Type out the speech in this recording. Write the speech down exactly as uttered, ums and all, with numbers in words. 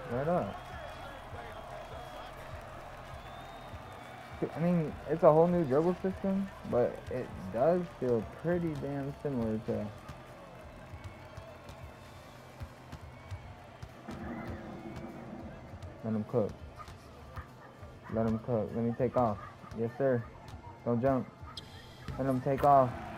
Right up. I mean, it's a whole new dribble system, but it does feel pretty damn similar to. Let him cook. Let him cook. Let me take off. Yes, sir. Don't jump. Let him take off.